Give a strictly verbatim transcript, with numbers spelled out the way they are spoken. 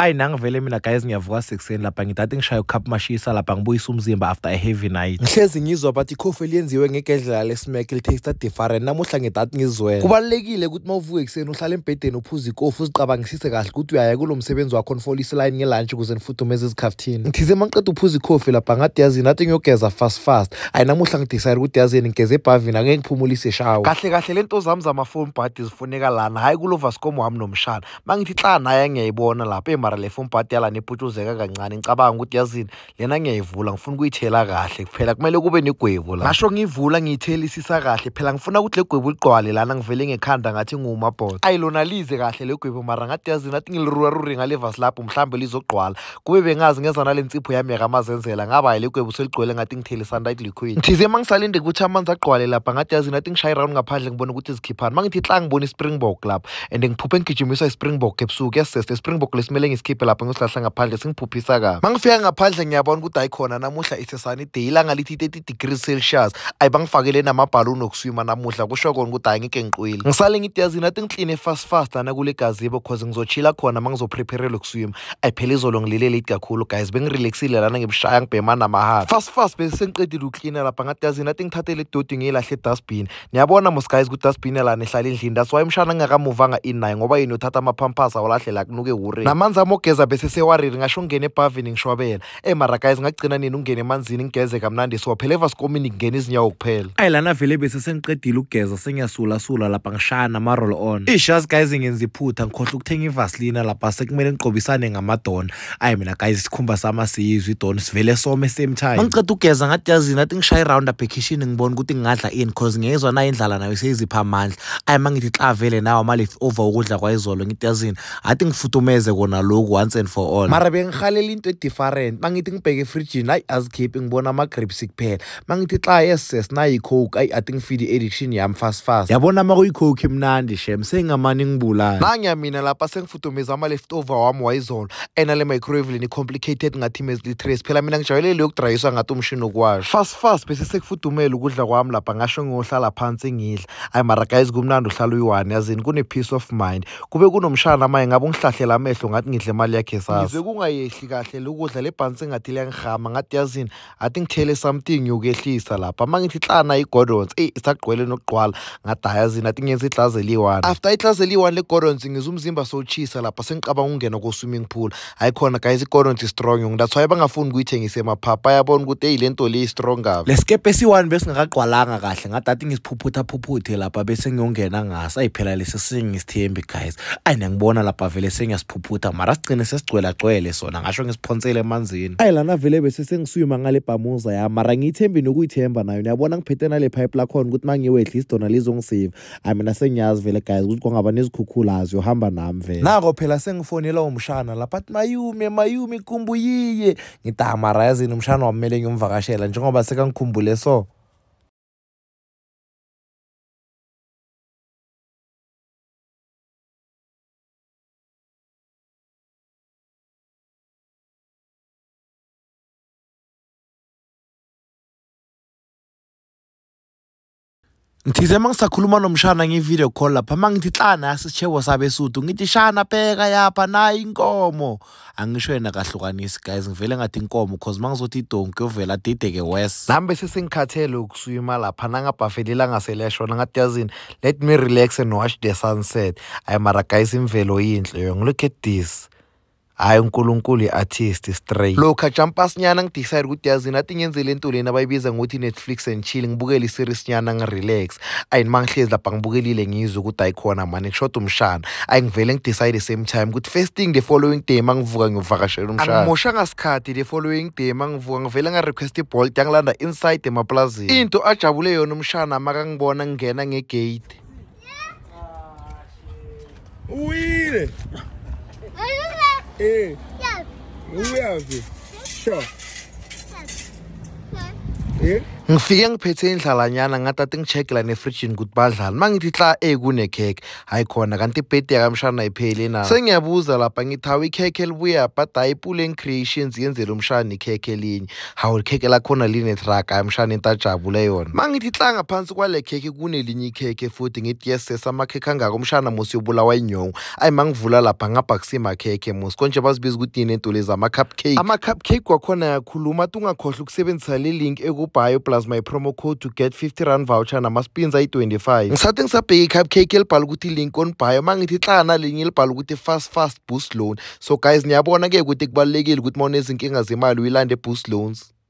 Ayi nangivele mina guys ngiyavuka sekuseni lapha ngithatha ngishaye ucup mashisa lapha ngibuyisa umzimba after a heavy night. Ngihlezi ngizwa bathi coffee lenziwe ngegedlela lesmack li taste different namuhla ngithatha ngizwela. Kubalekile ukuthi mawuvuka ekseni uhlale embedeni uphuza ikofi uzicabangisise kahle ukuthi uyaya kulomsebenzi wakho nfolisa line ngelunch ukuze nifudumeze izikhaftini. Ngithize mangiqeda uphuza ikofi lapha ngathi yazi nathi ngiyogeza fast fast. Ayi namuhla ngidecide ukuthi yazi ngigeze ebhavini ake ngiphumulise shower. Kahle kahle lento zami zama phone party zifuneka lana hayi kulo Vasco wami nomshana. Mangithi xa naye ngiyayibona lapha mara le phone party yala nephutshuzeka kancane ngicabanga ukuthi yazini lena ngiyayivula ngifuna ukuyithela kahle kuphela kumele kube negwebu la. Ngasho ngivula ngiythelisisa kahle phela ngifuna ukuthi legwebu liqwale lana ngivele ngekhanda ngathi ngumabhodo. Ayilona lize kahle legwebu mara ngathi yazini nathi ngiliruwa ruri ngale vasi lapho mhlambe lizoqwala. Kube bengazi ngeza nale nsipho yami yakamazenzela ngaba legwebu seligcwele ngathi ngithelisa ndithi liquid. Ngithize mangisalinde ukuthi amanzi aqwale lapha ngathi yazini nathi ngishaye round ngaphandle ngibona ukuthi izikhiphana. Mangithi xa ngibona ispringbok lapha and ngiphuphe ngigijimisa ispringbok ebusuku yasese ispringbok lesimele ngisikhipe lapha ngiyohlahla ngaphandle singiphuphisa kabi. Mangifika ngaphandle ngiyabona ukuthi ayikhona namuhla isesani day ilanga lithi thirty degrees Celsius. Ayibangifakele namabhaluni okuswima namuhla kusho kona ukuthi hayi ngike ngiqwile. Ngisale ngithi yazi nathi ngicline fast fast ana kule gazebo because ngizochila khona mangizoprepare ukuswima. Ayiphela izolo ngilile late kakhulu guys bengirelaxile lana ngibishaya ngibhema namahala. Fast fast bese sengiqedile ucleaner lapha ngathi yazi nathi ngithathele idodi ngiyilahle dustbin. Niyabona mos guys ukuthi dustbin lana ehlala endlini that's why Umshana ngakamovanga inayi ngoba yini uthatha amapampers awalahle la kunuke hure. Namanzi amogeza bese sewariri ngasho ngene ebhavini ngishwabela. Eh mara guys ngagcina nini ungene emanzini ngigeze kamnandi so phela evaskomini ngene izinyawo kuphela. Ayi lana vele bese sengiqedile ukugeza sengiyasula sula lapha ngishaya nama roll on. Ishas guys ngenza iphutha ngikhohle ukuthenga ivaseline lapha sekumele ngiqobisane ngamadona. Ayi mina guys isikhumba sama siyizwe idona sivele some same time. Mangiceda ukugeza ngathi yazi nathi ngishaye round up kitchen ngibona ukuthi ngingadla in because ngiyezwa na indlala nayo seyizipha amandla. Ayi mangithi xa vele nawo ama leftover ukudla kwayizolo ngithi yazini athi ngifudumeze kona lokhu once and for all. Mara bengihalela into different mangithi ngibheke efridge hayi azikhiphi ngibona ama grapes kuphela. Mangithi xa yes na icoke ayi athi ngifeed addiction yami fast fast. Yabona ma kuyicoke imnandi shem sengamani ngibulala. Nanya mina lapha sengifudumeza ama leftover wami wayizolo ena le microwave ni complicated ngathi mezli trace phela mina ngijayelele ukudryiswa ngathi umshini okwash. Fast fast bese sekufudumela ukudla kwami lapha ngasho ngiyohlala phansi ngidla. Ayi mara guys kumnandi uhlala uyiwani yazini kune peace of mind. Kube kunomshana maye ngabe ungihlahlela amehlo ngathi ngidle imali yakhe sasa. Ngize kungayehli kahle lokudla lebhansi ngathi liyangihama ngathi yazini athi ngithele something yokuyehlisa lapha mangithi xana igordons eh isaqwele nokuqwala ngathi yazini athi ngenza iglass eliyi-one. After iglass eliyi-one le gordons ngizumzimba sochisa lapha sengicabanga ungena ku swimming pool. Hayi khona guys igordons strong yong that's why bangafuni ukuyithengisa emaphapha yabona ukuthi hey lento le strong kabi. Leskepe esi-one bese ngaqwalanga kahle ngathi athi ngisiphuputha phuphuthe lapha bese ngiyongena ngasa ayiphela lesi sengisithembi guys. Ayi ngiyangibona lapha vele sengiyasiphuphutha mara sigcine sesigcwela gcwele sona ngasho ngisiphonsele emanzini. Ayi lana vele bese sengisuyima ngale bhamuza ya mara ngiyithembi nokuyithemba nayo niyabona ngiphethe nale pipe lakhona ukuthi mangiwehla isidona lizongisave. Ayi mina sengiyazi vele guys ukuthi kwangaba nezikhukhulazi yohamba nami vele. Nako phela sengifonela umshana lapha athi mayume mayume kumbuyiye ngithi mara yazini umshana wamele ngiyomvakashela njengoba sekangikhumbule so. Ngithize mangisakhuluma nomshana ngevideo call lapha mangithi xa na sisichewo sabesuthu ngithi shana pheka yapha nayi inkomo angisho yena kahlukanisi guys ngivele ngathi inkomo because mangizothi idonki yovela dideke west nambe sesingikhathele ukuswima lapha nangabhafelela ngaseleshona ngathi yazini let me relax and watch the sunset. Ayi mara guys imvelo yinhle yo look at this. Hayi uNkulunkulu iartist straight. Lokha jumpers nyana ngidecide ukuthi yazini athi ngenze lento lena abayibiza ngokuthi Netflix and chill ngibukele iseries nyana ngirelax. Ayi mangihlezi lapha ngibukelile ngizwe ukuthi ayikhona manje ngishota umshana. Ayi ngivele ngidecide same time ukuthi first thing the following day mangivuka ngiyovakashela umshana. Angimosha ngasikhathi the following day mangivuka ngivele nga request iBolt yangilanda inside emaplazini. Into ajabule yona umshana maka ngibona ngena ngegate. Uwile. Eh. Yeah. Sure. Eh. ngifike ngiphethe indlalanyana ngathi ngicheckla nefridge ukuthi badlala mangithi hla ekune cake hayi khona kanti ibirthday yakamshana iphele na sengiyabuza lapha ngithi hawu ikhekhe libuya but hayi Puleng Creations yenzela umshana ikhekhe elinye hawu ikhekhe lakhona line track ayamshana intajabule yona mangithi hla ngaphansi kwale khekhe kunelinye ikhekhe futhi ngithi yes sesamakhekhe angaka umshana musi yobulawa inyongo ayi mangivula lapha ngapha kusima khekhe musi konje bazibiza ukuthi yini into lezi ama cupcake ama cupcake kwakhona yakhuluma tungakhohlwa ukusebenzisa le link ekubhayo plus my promo code to get fifty rand voucher namaspins ayi twenty-five ngisathi ngisabheka i-cupcake elibhala ukuthi link on bio mangithi hla nalinye elibhala ukuthi fast fast boost loan so guys niyabona ke ukuthi kubalekile ukuthi mawunezinkinga zemali uyilande boost loans.